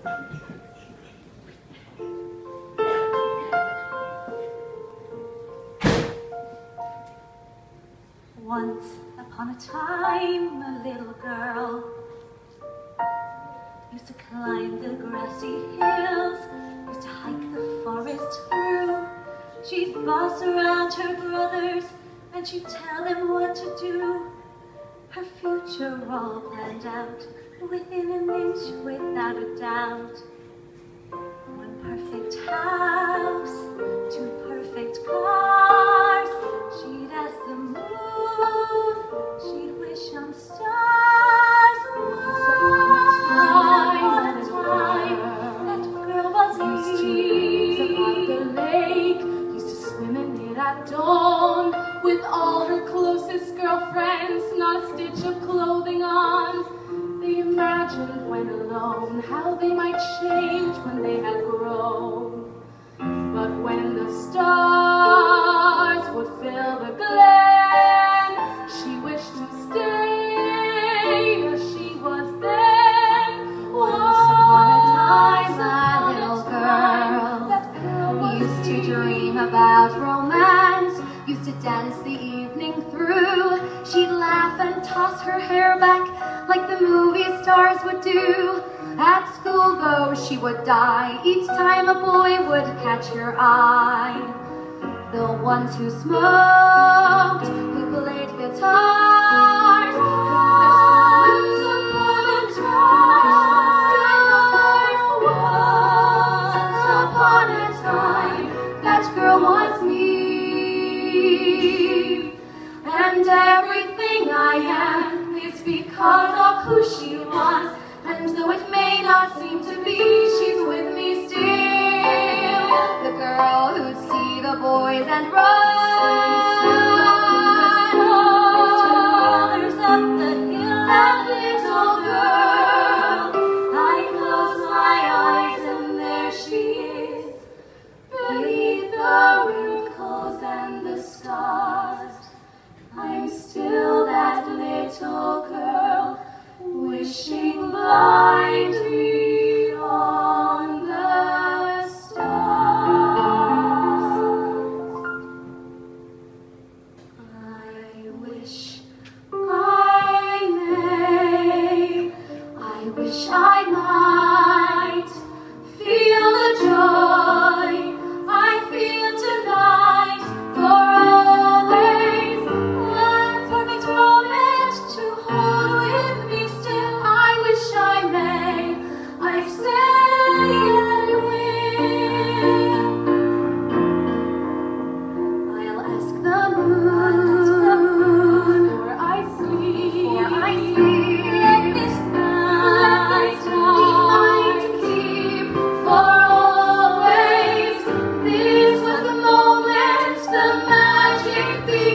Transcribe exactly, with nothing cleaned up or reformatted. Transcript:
Once upon a time, a little girl used to climb the grassy hills, used to hike the forest through. She'd boss around her brothers, and she'd tell them what to do. Her future all planned out, within an inch, without a doubt. One perfect house, two perfect cars. She'd ask the moon, she'd wish on stars. Once upon a time, that girl was used to race about the lake, used to swim in it at dawn, with all her closest girlfriends, not a stitch of clothing on. They imagined when alone how they might change when they had grown. But when the stars would fill the glen, she wished to stay as she was then. Once upon a time, my little girl used to dream about romance, used to dance the evening through. She'd laugh and toss her hair back like the movie stars would do. At school, though, she would die each time a boy would catch her eye. The ones who smoked, who played guitars, who wished once upon a time, that girl was me. And everything I am is because of who she was. And though it may not seem to be, she's with me still. The girl who'd see the boys and run. Brothers up the hill, That little girl. I close my eyes and there she is, beneath the wrinkles and the stars. I'm still that little girl, wishing blindly on the stars. I wish I may, I wish I might feel the joy I feel tonight, for always one perfect moment to hold with me still. I wish I may, I say and will. I'll ask the moon, before I sleep, before I sleep. Let this night, let this night be mine to keep for always. This was the moment, the magic began.